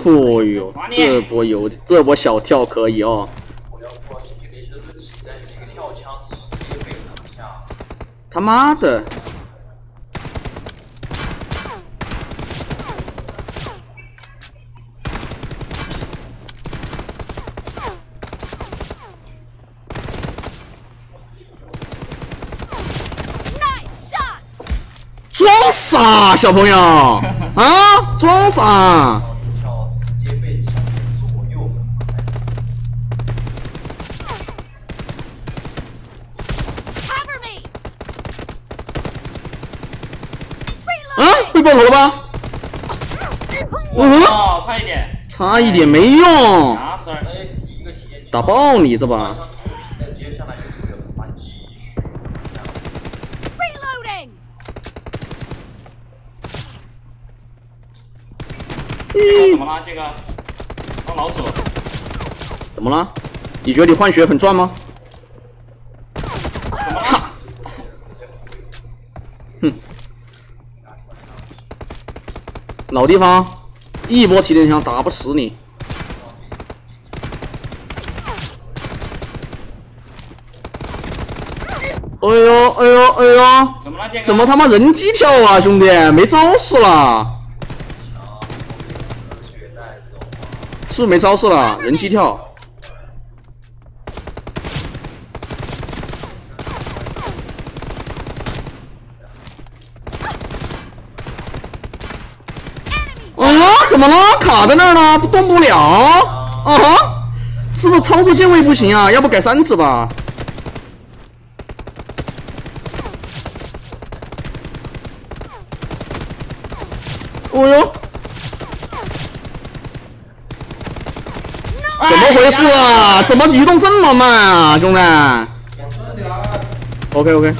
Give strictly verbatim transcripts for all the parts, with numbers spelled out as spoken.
哦呦，这波有这波小跳可以哦。他妈的！装傻，小朋友啊，装傻！啊，被爆头了吧？嗯， 差一点， 差一点没用，打爆你这把！ 怎么了？这个当老鼠？ 怎么了？你觉得你换血很赚吗？操！哼！老地方，第一波提炼枪打不死你。哎呦哎呦哎呦！ 怎么了？这个？ 怎么他妈人机跳啊，兄弟，没招式了。是没招式了，人机跳。啊，怎么了？卡在那儿了，动不了。啊哈，是不是操作键位不行啊？要不改三次吧？哦呦！怎么回事啊？怎么移动这么慢啊，兄弟 ？OK OK。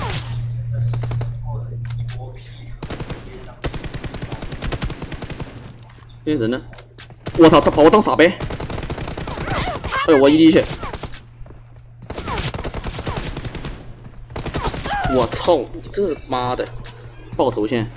这人呢？我操，他把我当傻呗！哎呦，我一滴血！我操，你这妈的爆头线！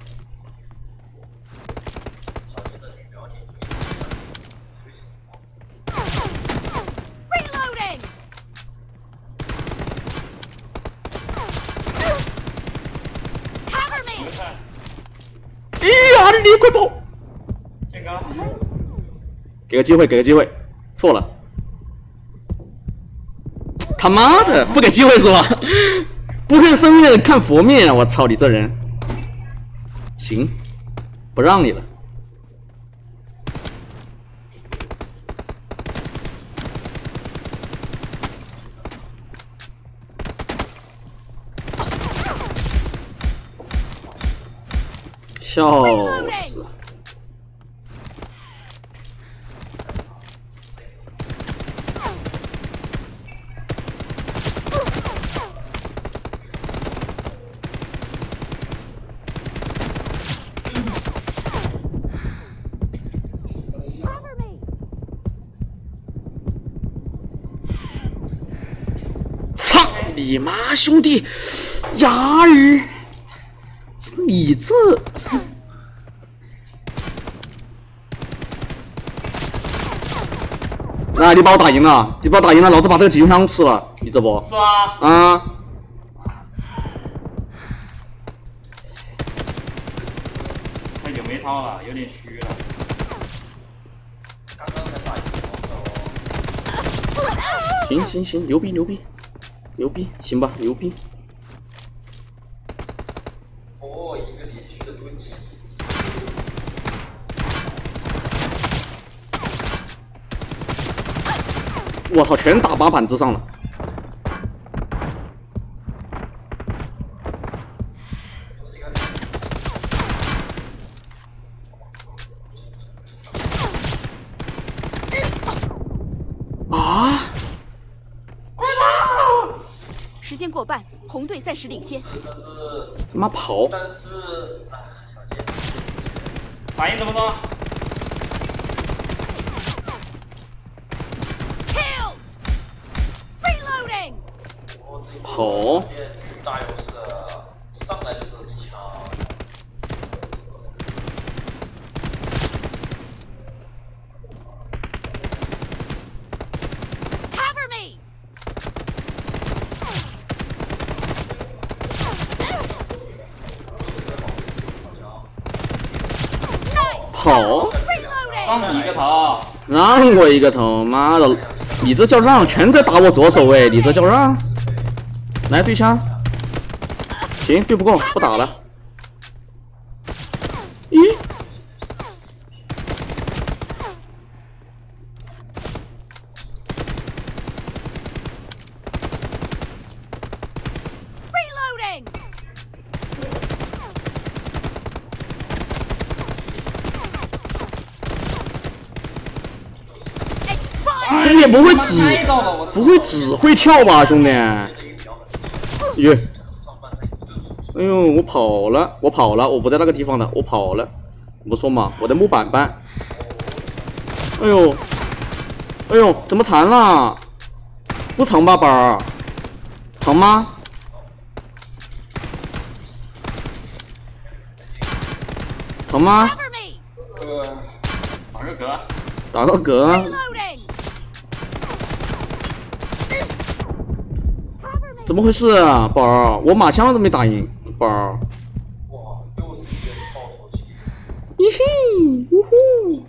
哎呀，你快跑！ 这个， 给个机会，给个机会，错了。他妈的，不给机会是吧？不看生面看佛面，我操你这人！行，不让你了。笑死！操你妈，兄弟，牙儿！你这……那、啊、你把我打赢了，你把我打赢了，老子把这个急救枪吃了，你这不？ 是啊。 啊！ 太久没掏了，有点虚了。刚刚才打赢哦。 行行行，牛逼牛逼，牛逼，行吧，牛逼。 哦，一个连续的蹲起。 我操，全打八板之上了。啊！ 时间过半，红队暂时领先。 他妈跑！ 但是，啊，小杰， 反应怎么说？ 跑！ 巨大优势，上来就是一枪。 头， 让你一个头。 让我一个头，妈的，你这叫让？全在打我左手位，你这叫让？来对枪，行，对不够，不打了。咦？ 兄弟不会只不会只会跳吧，兄弟？耶！哎呦，我跑了，我跑了，我不在那个地方了，我跑了。不说嘛，我的木板板。哎呦，哎呦，怎么残了？不疼吧，宝儿？疼吗？疼吗？ 呃，打个嗝。 打个嗝。 怎么回事啊，宝儿？我马枪都没打赢，宝儿。 哇，又是一个爆头期。 咦嘿，呜呼！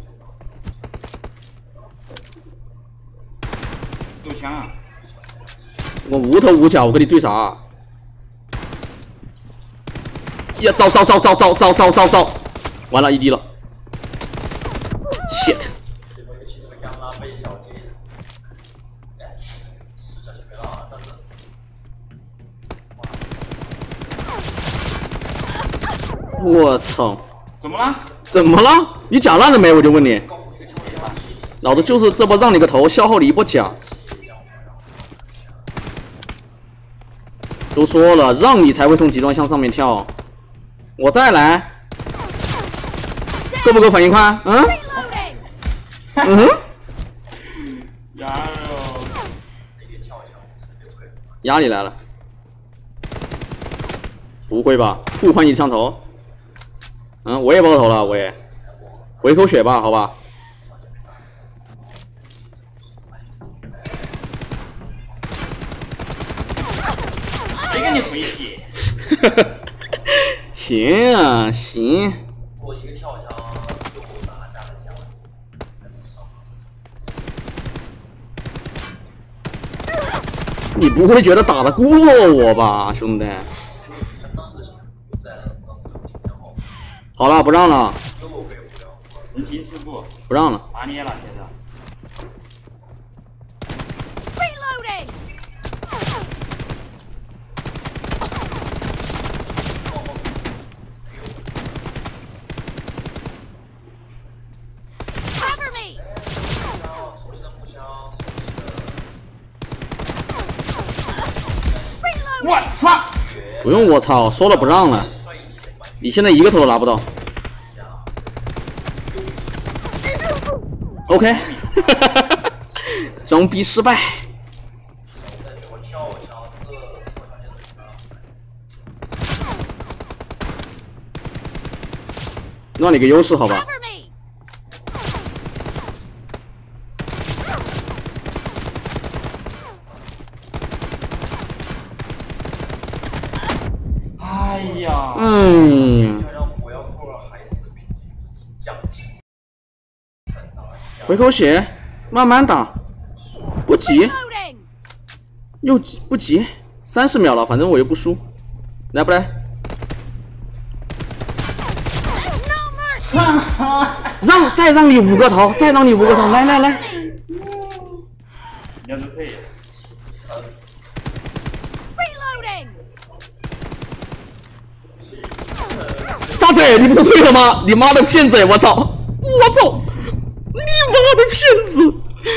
有枪啊！ 我无头无脚，我跟你对啥？呀，糟糟糟糟糟糟糟糟糟！完了，一滴了。shit。 我操！ 怎么了？ 怎么了？你甲烂了没？我就问你。老子就是这波让你个头，消耗你一波甲。都说了，让你才会从极端向上面跳。我再来，够不够反应快？嗯？嗯？压力来了。不会吧？互换一枪头？嗯，我也爆头了，我也回口血吧，好吧。 谁跟你回血？ 行啊，行。 我一个跳枪就拿下了下来，但是伤你不会觉得打得过我吧，兄弟？好了，不让了。 人情世故。 不让了。 拿捏了，现在。 我操！ 不用我操，说了不让了。你现在一个头都拿不到。OK， 装逼失败。让你个优势好吧。 哎呀， 嗯，回口血，慢慢打，不急，又不急，三十秒了，反正我又不输，来不来？让再让你五个头，再让你五个头，来来来， 你要是退。 傻子，你不是退了吗？你妈的骗子！我操！我操！你妈的骗子！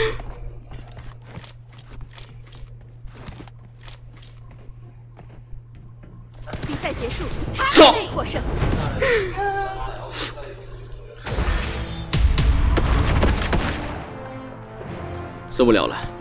比赛结束， 操！ 获胜。 受不了了。